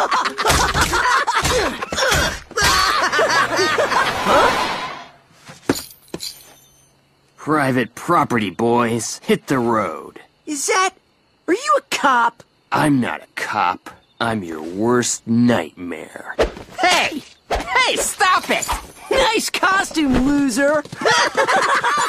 Private property, boys. Hit the road. Is that... Are you a cop? I'm not a cop. I'm your worst nightmare. Hey! Hey, stop it! Nice costume, loser!